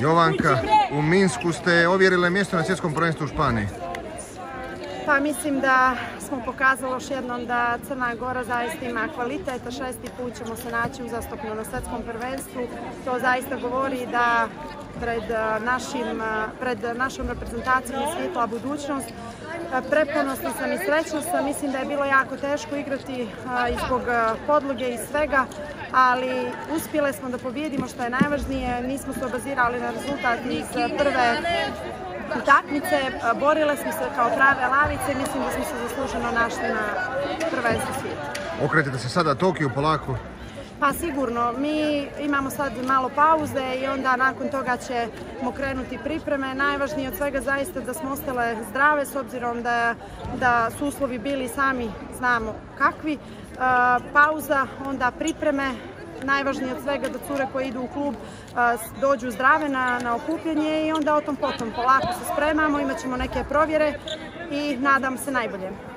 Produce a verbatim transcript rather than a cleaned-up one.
Jovanka, u Minsku ste ovjerile mjesto na svjetskom prvenstvu u Španiji. Pa mislim da smo pokazali još jednom da Crna Gora zaista ima kvalitet, a šesti put ćemo se naći uzastopno na svjetskom prvenstvu. To zaista govori da pred, našim, pred našom reprezentacijom je svjetla budućnost. Preponosna sam i srećna sam, mislim da je bilo jako teško igrati i zbog podloge i svega, ali uspjele smo da pobijedimo, što je najvažnije. Nismo se obazirali na rezultat iz prve utakmice, borile smo se kao prave lavice i mislim da smo se zasluženo našli na prvenstvu svijeta. Okrećete se sada Tokiju polako? Pa sigurno, mi imamo sad malo pauze i onda nakon toga ćemo krenuti pripreme. Najvažnije od svega zaista da smo ostale zdrave, s obzirom da, da su uslovi bili sami znamo kakvi. Pauza, onda pripreme. Najvažnije od svega da cure koje idu u klub dođu zdrave na, na okupljanje i onda o tom potom polako se spremamo, imat ćemo neke provjere i nadam se najbolje.